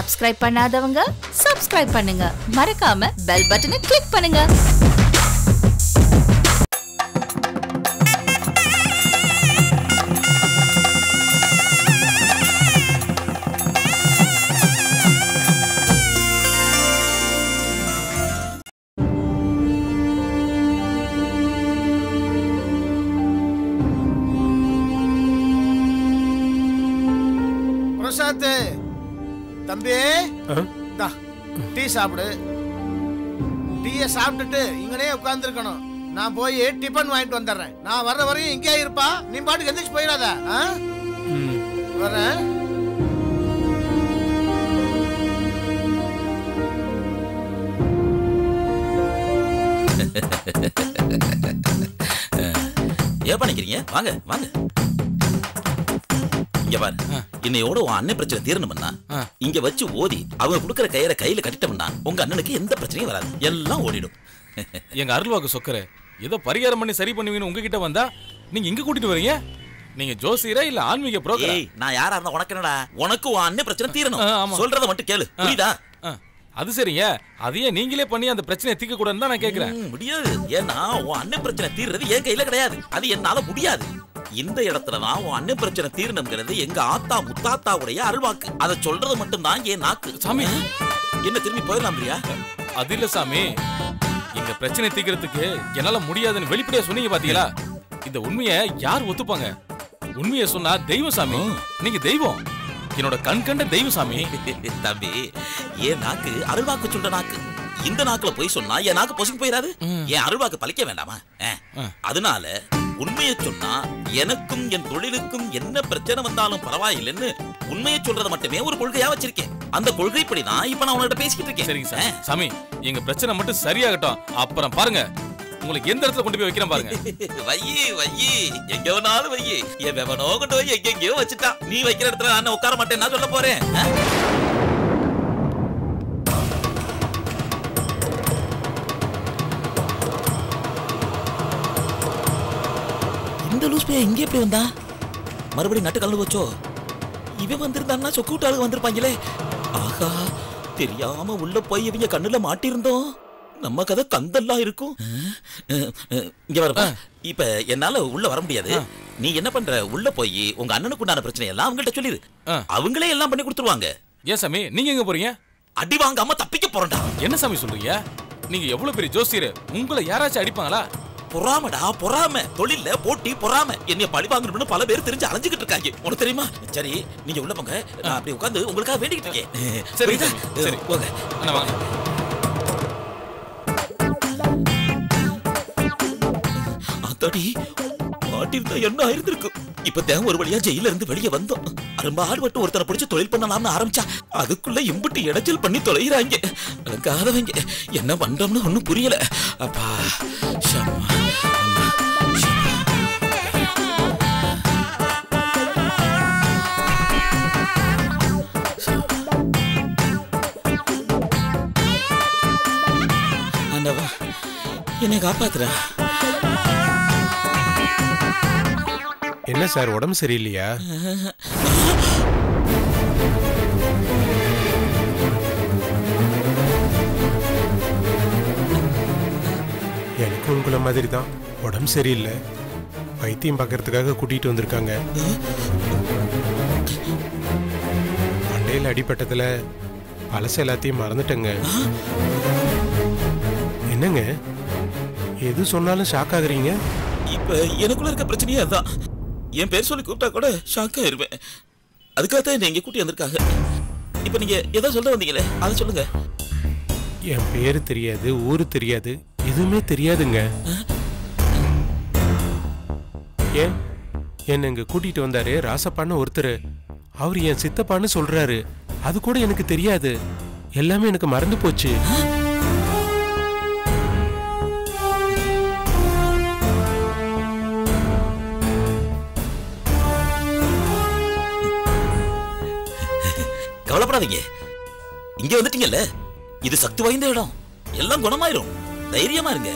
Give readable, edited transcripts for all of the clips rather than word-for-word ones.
Subscribe பண்ணாதவங்க subscribe பண்ணுங்க. மறக்காம பெல் பட்டனை கிளிக் பண்ணுங்க. பிரசாத் தம்பி டீ சாப்பிடு. டீயை சாப்பிட்டுட்டு இங்கனே உட்கார்ந்துருக்கணும். நான் போய் டிபன் வாங்கிட்டு வந்துடுறேன். நான் வர்ற வரையும் இங்கே இருப்பா. நீ பாட்டுக்கு எந்திரிச்சு போயிடாத. வரேன். ஏன் பண்ணிக்கிறீங்க? வாங்க வாங்க. இங்க பாரு, இன்னையோட உன் அண்ணன் பிரச்சனை தீரணும்னா இங்க வச்சு ஓதி அவங்க கொடுக்கற கயிறை கையில கட்டிட்டோம்னா உங்க அண்ணனுக்கு எந்த பிரச்சனையும் வராது, எல்லாம் ஓடிடும். எங்க அருள்வாக்கு சொக்கரு ஏதோ பரிகாரம் பண்ணி சரி பண்ணுவீங்கன்னு உங்ககிட்ட வந்தா நீங்க இங்க கூட்டிட்டு வரீங்க. நீங்க ஜோசியரா இல்ல ஆன்மீக புரோக்கரா? நான் யாரா இருந்தா உனக்கு என்னடா? உனக்கு உன் அண்ணன் பிரச்சனை தீரணும், சொல்றத மட்டும் கேளு, புரியுதா? அது சரிங்க, அதையே நீங்களே பண்ணி அந்த பிரச்சனையை தீர்க்க கூடாதுன்னு தான் நான் கேக்குறேன். முடியாது, ஏன்னா உன் அண்ணன் பிரச்சனை தீர்றது என் கையில கிடையாது, அது என்னால முடியாது. இந்த இடத்துலதான் உன் அண்ணன் பிரச்சனை தீரணுங்கிறது எங்க ஆத்தா முத்தாத்தாவுடைய அருள்வாக்கு. அதை சொல்றது மட்டும் தான் என் நாக்கு. சாமி என்ன திரும்பி போயிடலாம் பிரியா? அது இல்ல சாமி, எங்க பிரச்சனை தீர்க்கிறதுக்கு என்னால முடியாதுன்னு வெளிப்படையா சொன்னீங்க பாத்தீங்களா? இந்த உண்மையை யார் ஒத்துப்பாங்க? உண்மையை சொன்னா தெய்வம் சாமி, நீங்க தெய்வம், என்னோட கண் கண்ட தெய்வம் சாமி. தம்பி, என் நாக்கு அருள்வாக்கு சொல்ற நாக்கு. இந்த நாக்குல போய் சொன்னா என் நாக்கு பொசுக்கு போயிடாது, என் அருள்வாக்கு பழிக்க வேண்டாமா? அதனால உண்மையை சொன்னா எனக்கும் என் தொழிலுக்கும் என்ன பிரச்சனை வந்தாலும் பரவாயில்லைன்னு உண்மையை சொல்றத மட்டுமே ஒரு கொள்கையா வச்சிருக்கேன். அந்த கொள்கைப்படிதான் இப்ப நான் உங்ககிட்ட பேசிக்கிட்டு இருக்கேன். சரிங்க சார். சாமி, எங்க பிரச்சனை மட்டும் சரியாகட்டும், அப்புறம் பாருங்க உங்களுக்கு எந்த இடத்துல கொண்டு போய் வைக்கிறேன் பாருங்க. வையி வையி, எங்க வேணாலும் வையி. என் வெவனோ கொண்டு போய் எங்கெங்கயோ வச்சுட்டான். நீ வைக்கிற இடத்துல நான் உட்கார மாட்டேன், நான் சொல்ல போறேன். இந்த லூஸ் பையன் இங்கே எப்படி வந்தா? மறுபடியும் நட்டு கலந்து போச்சோ? இவன் வந்திருந்தான்னா சொக்கு விட்டாளுக்கு வந்திருப்பாங்களே. ஆகா, தெரியாம உள்ள போய் இவங்க கண்ணுல மாட்டிருந்தோம், நம்ம கதை கந்தெல்லாம் இருக்கும். இங்க வர, இப்ப என்னால உள்ள வர முடியாது. நீ என்ன பண்ற, உள்ள போய் உங்க அண்ணனுக்கு உண்டான பிரச்சனை எல்லாம் அவங்கள்ட்ட சொல்லிடு, அவங்களே எல்லாம் பண்ணி கொடுத்துருவாங்க. ஏன் சாமி நீங்க எங்க போறீங்க? அடி வாங்காம தப்பிக்க போறேன்டா. என்ன சாமி சொல்றீங்க? நீங்க எவ்வளவு பெரிய ஜோசியர், உங்களை யாராச்சும் அடிப்பாங்களா? பொறாமடா, பொறாம, தொழில போட்டி பொறாம. என்னைய பழி வாங்கணும்னு பல பேர் தெரிஞ்சு அலைஞ்சுக்கிட்டு இருக்காங்க, உனக்கு தெரியுமா? சரி, நீங்க உள்ள போங்க, நான் அப்படி உட்கார்ந்து உங்களுக்காக வேண்டிக்கிட்டு இருக்கேன். சரி சரி, போங்க. அண்ணா வாங்க. அத்தாடி, மாட்டிருந்தா என்ன ஆயிருந்திருக்கும். இப்பதான் ஒரு வழியா ஜெயில இருந்து வெளியே வந்தோம். ரொம்ப ஆடுபட்டு ஒருத்தனை பிடிச்சு தொழில் பண்ணலாம்னு ஆரம்பிச்சா அதுக்குள்ள இம்புட்டு இடைச்சல் பண்ணி தொலைகிறாங்க. காதவங்க என்ன பண்றோம்னு ஒன்னும் புரியல. அப்பா ஷம்மா, ஆண்டவா என்னை காப்பாத்துற. என்ன சார், உடம்பு சரியில்லையா? எனக்கு உங்களை மாதிரி தான் உடம்பு சரியில்லை, வைத்தியம் பார்க்கறதுக்காக கூட்டிட்டு வந்திருக்காங்க. மண்டையில் அடிப்பட்டதுல பழசு எல்லாத்தையும் மறந்துட்டேங்க. என்னங்க எது சொன்னாலும் ஷாக் ஆகுறீங்க? இப்ப எனக்குள்ள இருக்க பிரச்சனையே அதான். என் பேர் சொல்லி கூப்பிட்டா கூட ஷாக் ஆயிருவேன். அதுக்காகத்தான் நீங்க கூட்டி வந்திருக்காங்க. இப்ப நீங்க எதை சொல்ல வந்தீங்களே அதை சொல்லுங்க. என் பேரு தெரியாது, ஊரு தெரியாது, எதுவுமே தெரியாதுங்க. ஏன் என்ன இங்க கூட்டிட்டு வந்தாரு ராசப்பான்னு ஒருத்தர், அவர் என் சித்தப்பான்னு சொல்றாரு. அது கூட எனக்கு தெரியாது, எல்லாமே எனக்கு மறந்து போச்சு. கவலைப்படாதீங்க, இங்க வந்துட்டீங்கல்ல, இது சக்தி வாய்ந்த இடம், எல்லாம் குணமாயிரும், தைரியமா இருங்க.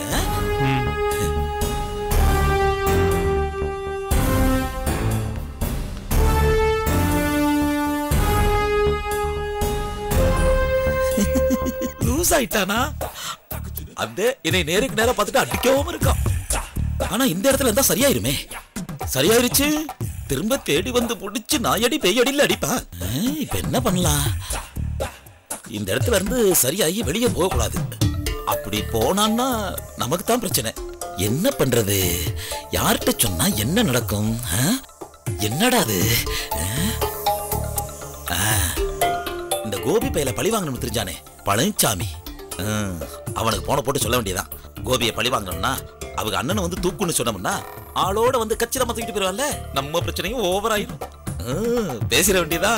லூஸ் ஆயிட்டானா அந்த என்னை நேருக்கு நேரா பார்த்துட்டு அடிக்கவும் இருக்கான். ஆனா இந்த இடத்துல இருந்தா சரியாயிருமே. சரியாயிருச்சு. திரும்ப தேடி வந்து புடிச்சு நாயடி பேயடியில் அடிப்பான். இப்ப என்ன பண்ணலாம்? இந்த இடத்துல இருந்து சரியாகி வெளியே போக கூடாது. அப்படி போனான்னா நமக்கு தான் பிரச்சனை. என்ன பண்றது? யார்கிட்ட சொன்னா என்ன நடக்கும்? என்னடா அது? இந்த கோபி பையில பழி வாங்கணும்னு தெரிஞ்சானே பழனிசாமி, அவனுக்கு போன போட்டு சொல்ல வேண்டியதான். கோபியை பழி வாங்கணும்னா அவங்க அண்ணனை வந்து தூக்குன்னு சொன்னோம்னா ஆளோட வந்து கச்சிதமா தூக்கிட்டு போயிருவான்ல, நம்ம பிரச்சனையும் ஓவர் ஆயிடும். பேசிட வேண்டியதா.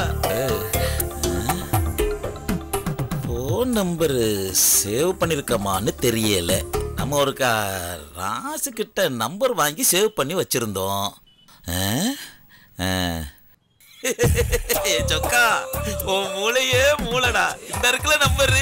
போன் நம்பர் சேவ் பண்ணிருக்கமான்னு தெரியல. நம்ம ஒரு ராசு கிட்ட நம்பர் வாங்கி சேவ் பண்ணி வச்சிருந்தோம். சொக்கா உன் மூளையே மூளடா. இந்த இருக்குல நம்பரு.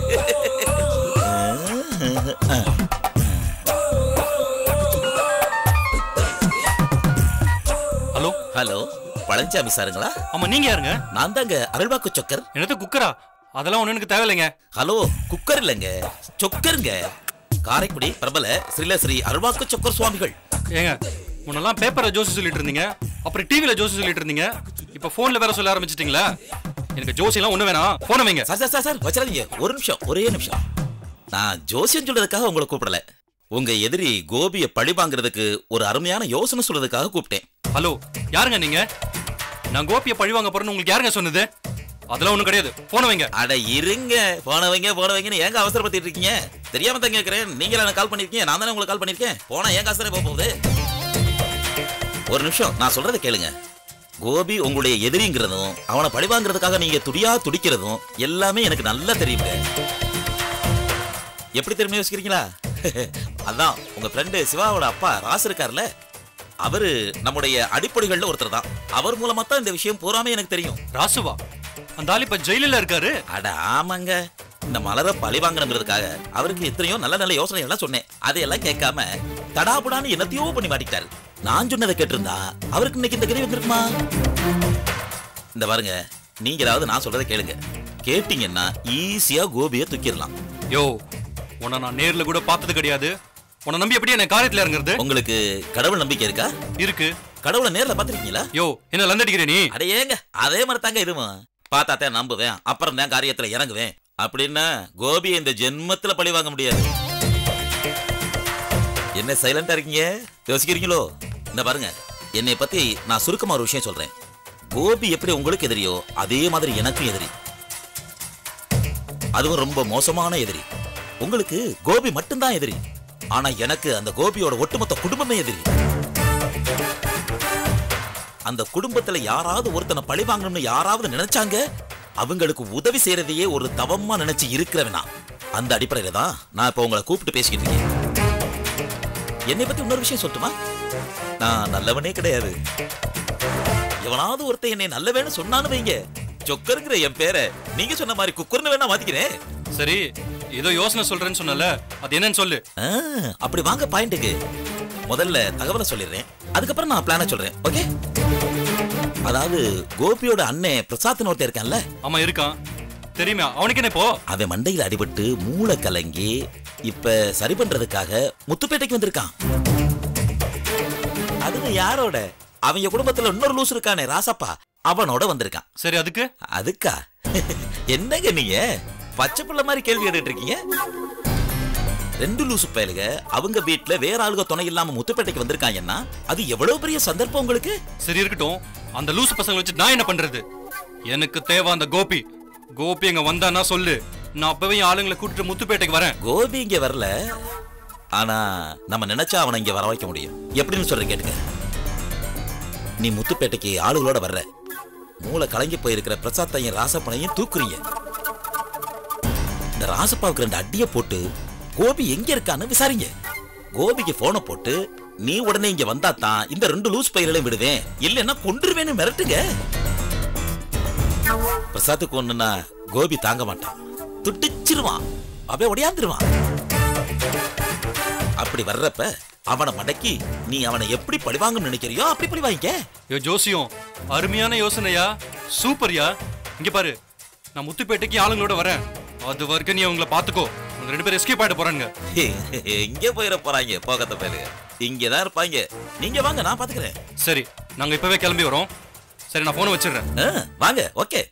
ஹலோ ஹலோ, பழனிசாமி சாருங்களா? ஆமா, நீங்க யாருங்க? நான் தாங்க அருள்வாக்கு சொக்கர். என்னது குக்கரா? அதெல்லாம் ஒண்ணு எனக்கு தேவையில்லைங்க. ஹலோ, குக்கர் இல்லைங்க, சொக்கருங்க. காரைக்குடி பிரபல ஸ்ரீ அருள்வாக்கு சொக்கர் சுவாமிகள். ஏங்க, முன்னெல்லாம் பேப்பர்ல ஜோசி சொல்லிட்டு இருந்தீங்க, அப்புறம் டிவில ஜோசி சொல்லிட்டு இருந்தீங்க, இப்ப போன்ல வேற சொல்ல ஆரம்பிச்சிட்டீங்களா? எனக்கு ஜோசியெல்லாம் ஒண்ணு வேணாம், போன வைங்க. சார் வச்சிடாதீங்க. ஒரு நிமிஷம், ஒரே நிமிஷம். நான் ஜோசியம் சொல்றதுக்காக உங்களை கூப்பிடல. உங்க எதிரி கோபியை பழி வாங்குறதுக்கு ஒரு அருமையான யோசனை சொல்றதுக்காக கூப்பிட்டேன். ஹலோ, யாருங்க நீங்க? நான் கோபியை பழி வாங்க போறேன்னு உங்களுக்கு யாருங்க சொன்னது? அதெல்லாம் ஒண்ணும் கிடையாது, போன வைங்க. அட இருங்க, போன வைங்கன்னு ஏங்க அவசரப்பட்டு இருக்கீங்க? தெரியாம தான் கேட்கிறேன். நீங்களா எனக்கு கால் பண்ணிருக்கீங்க, நான் தானே உங்களுக்கு கால் பண்ணிருக்கேன். போனா ஏன் காசு தானே போகுது. ஒரு நிமிஷம், நான் சொல்றதை கேளுங்க. கோபி உங்களுடைய எதிரிங்கிறதும் அவனை பழி வாங்குறதுக்காக நீங்க துடிக்கிறதும் எல்லாமே எனக்கு நல்லா தெரியுங்க. எப்படி தெரியுமா யோசிக்கிறீங்களா? அதான் உங்க ஃப்ரெண்டு சிவாவோட அப்பா ராசு இருக்கார்ல, அவரு நம்முடைய அடிப்படைகள்ல ஒருத்தர் தான். அவர் மூலமா தான் இந்த விஷயம் பூராமே எனக்கு தெரியும். ராசுவா? அந்த ஆள் இப்ப ஜெயிலில் இருக்காரு. அட ஆமாங்க. இந்த மலரை பழி வாங்கணுங்கிறதுக்காக அவருக்கு எத்தனையோ நல்ல யோசனை எல்லாம் சொன்னேன். அதையெல்லாம் கேட்காம தடாபுடான்னு என்னத்தையோ பண்ணி மாட்டிக்கிட்டாரு. நான் சொன்னதை கேட்டிருந்தா அவருக்கு இன்னைக்கு இந்த கதை வந்திருக்குமா? இந்த பாருங்க, நீங்க ஏதாவது நான் சொல்றதை கேளுங்க. கேட்டீங்கன்னா ஈஸியா கோபியை தூக்கிடலாம். யோ, உன்னை நான் நேர்ல கூட பார்த்தது கிடையாது. உன்னை நம்பி எப்படி என்ன காரியத்துல இறங்குறது? உங்களுக்கு கடவுள் நம்பிக்கை இருக்கா? இருக்கு. கடவுளை நேர்ல பாத்துருக்கீங்களா? யோ, என்ன லந்தடிக்கிற நீ? அட ஏங்க, அதே மாதிரி தாங்க இதுவும். பார்த்தாத்தான் நம்புவேன், அப்புறம் தான் காரியத்துல இறங்குவேன் அப்படின்னா கோபியை இந்த ஜென்மத்துல பழி வாங்க முடியாது. என்ன சைலண்டா இருக்கீங்க? யோசிக்கிறீங்களோ? இந்த பாருங்க, என்னை பத்தி நான் சுருக்கமா ஒரு விஷயம் சொல்றேன். கோபி எப்படி உங்களுக்கு எதிரியோ அதே மாதிரி எனக்கும் எதிரி. அதுவும் ரொம்ப மோசமான எதிரி. உங்களுக்கு கோபி மட்டும்தான் எதிரி, ஆனா எனக்கு அந்த கோபியோட ஒட்டுமொத்த குடும்பமே எதிரி. அந்த குடும்பத்துல யாராவது ஒருத்தனை பழி வாங்கணும்னு யாராவது நினைச்சாங்க, அவங்களுக்கு உதவி செய்யறதையே ஒரு தவமா நினைச்சு இருக்கிறவனா. அந்த அடிப்படையில தான் நான் இப்ப உங்களை கூப்பிட்டு பேசிக்கிட்டு இருக்கேன். என்னை பத்தி இன்னொரு விஷயம் சொல்லட்டுமா? நான் நல்லவனே கிடையாது. எவனாவது ஒருத்தன் என்னை நல்லவேன்னு சொன்னான்னு வைங்க, சொக்கருங்கிற என் பேரை நீங்க சொன்ன மாதிரி குக்கர்னு வேணா மாத்திக்கிறேன். சரி, ஏதோ யோசனை சொல்றேன்னு சொன்னல, அது என்னன்னு சொல்லு. அப்படி வாங்க பாயிண்ட்டுக்கு. முதல்ல தகவலை சொல்லிடுறேன், அதுக்கப்புறம் நான் பிளான சொல்றேன். ஓகே? அதாவது கோபியோட அண்ணன் பிரசாத்னு ஒருத்தர் இருக்கான்ல. ஆமா இருக்கான், தெரியுமா? அவனுக்கு என்ன இப்போ? அவன் மண்டையில் அடிபட்டு மூளை கலங்கி இப்ப சரி பண்றதுக்காக முத்துப்பேட்டைக்கு வந்திருக்கான். அதுவும் யாரோட? அவங்க குடும்பத்துல இன்னொரு லூஸ் இருக்கானே ராசப்பா, அவனோட வந்திருக்கான். சரி, அதுக்கா? என்னங்க நீங்க பச்சை பிள்ளை மாதிரி கேள்வி கேட்டுட்டு இருக்கீங்க? ரெண்டு லூசு பயலுக அவங்க வீட்டுல வேற ஆளுக துணை இல்லாம முத்துப்பேட்டைக்கு வந்திருக்காங்கன்னா அது எவ்வளவு பெரிய சந்தர்ப்பம் உங்களுக்கு. சரி இருக்கட்டும், அந்த லூசு பசங்களை வச்சு நான் என்ன பண்றது? எனக்கு தேவை அந்த கோபி. கோபி எங்க வந்தானா சொல்லு, நான் அப்பவே ஆளுங்களை கூட்டிட்டு முத்துப்பேட்டைக்கு வரேன். கோபி இங்க வரல, ஆனா நம்ம நினைச்சா அவனை இங்க வர வைக்க முடியும். எப்படின்னு சொல்றேன் கேட்டுக்க. நீ முத்துப்பேட்டைக்கு ஆளுகளோட வர்ற, மூளை கலங்கி போயிருக்கிற பிரசாத்தையும் ராசப்பனையும் தூக்குறீங்க. இந்த ராசப்பாவுக்கு 2 அடியை போட்டு கோபி எங்க இருக்கான்னு விசாரிங்க. கோபிக்கு போனை போட்டு நீ உடனே இங்க வந்தா தான் இந்த 2 லூஸ் பயிர்களையும் விடுவேன், இல்லைன்னா கொன்றுவேன்னு மிரட்டுங்க. பிரசாத்துக்கு ஒண்ணுன்னா கோபி தாங்க மாட்டான், துடிச்சிருவான், அப்படியே ஒடியாந்துருவான். அப்படி வர்றப்ப அவனை மடக்கி நீ அவனை எப்படி பழிவாங்கன்னு நினைக்கிறியோ அப்படி பழி வாங்கிக்க. யோ ஜோசியம், அருமையான யோசனையா, சூப்பர்யா. இங்க பாரு, நான் முத்துப்பேட்டைக்கு ஆளுங்களோட வரேன். அது வரைக்கும் நீ அவங்கள பாத்துக்கோ. அவங்க 2 பேரும் எஸ்கேப் ஆயிட்டு போறாங்க. எங்க போயிட போறாங்க? போகத்த பேரு இங்கதான் இருப்பாங்க. நீங்க வாங்க, நான் பாத்துக்கிறேன். சரி, நாங்க இப்பவே கிளம்பி வரோம். சரி, நான் போனை வச்சிடுறேன். வாங்க. ஓகே.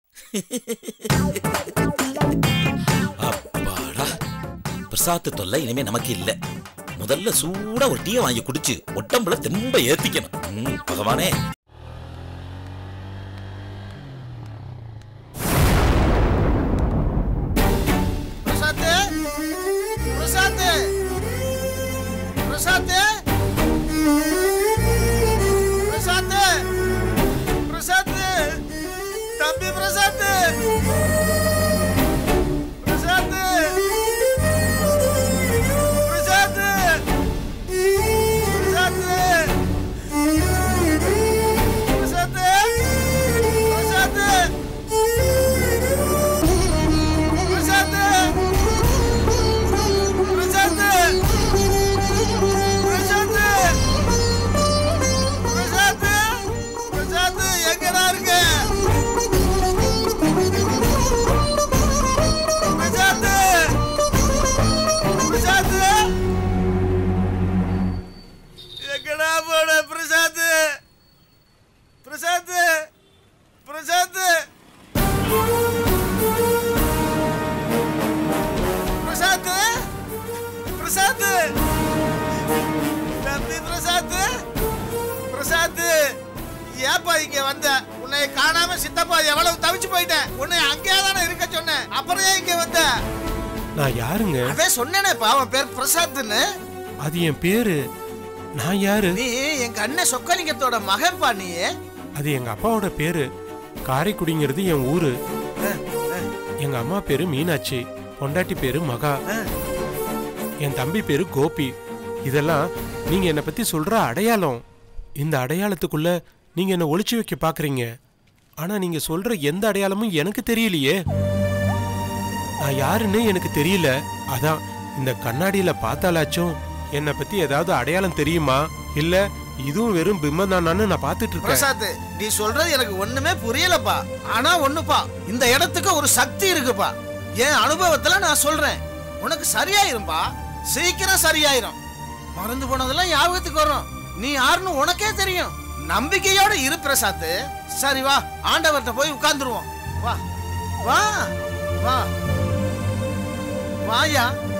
அப்பாடா, பிரசாத் தொல்லை இனிமே நமக்கு இல்ல. முதல்ல சூடா ஒரு டீயை வாங்கி குடிச்சு உடம்புல தெம்ப ஏத்திக்கணும். பகவானே. நான் யாருங்க? அதே சொன்னேனேப்பா, அவன் பேர் பிரசாத்னு. அது என் பேரு. நான் யாரு? நீ எங்க அண்ணன் சொக்கலிங்கத்தோட மகன்பா. நீ அது எங்க அப்பாவோட பேரு. காரைக்குடிங்கிறது என் ஊரு. எங்க அம்மா பேரு மீனாட்சி, பொண்டாட்டி பேரு மகா, என் தம்பி பேரு கோபி. இதெல்லாம் நீங்க என்ன பத்தி சொல்ற அடையாளம். இந்த அடையாளத்துக்குள்ள நீங்க என்ன ஒளிச்சு வைக்க பாக்குறீங்க. ஆனா நீங்க சொல்ற எந்த அடையாளமும் எனக்கு தெரியலையே. நான் யாருன்னு எனக்கு தெரியல. அதான் இந்த கண்ணாடியில பார்த்தாலாச்சும் என்னை பத்தி ஏதாவது அடையாளம் தெரியுமா, இல்ல இதுவும் வெறும் பிம்பம் தானான்னு நான் பாத்துட்டு இருக்கேன். பிரசாத், நீ சொல்றது எனக்கு ஒண்ணுமே புரியலப்பா. ஆனா ஒண்ணுப்பா, இந்த இடத்துக்கு ஒரு சக்தி இருக்குப்பா. என் அனுபவத்துல நான் சொல்றேன், உனக்கு சரியாயிரும்பா. சீக்கிரம் சரியாயிரும். மறந்து போனதெல்லாம் ஞாபகத்துக்கு வரும். நீ யாருன்னு உனக்கே தெரியும். நம்பிக்கையோட இரு பிரசாத். சரி வா, ஆண்டவர்கிட்ட போய் உட்கார்ந்துருவோம். வா வா வா வாயா.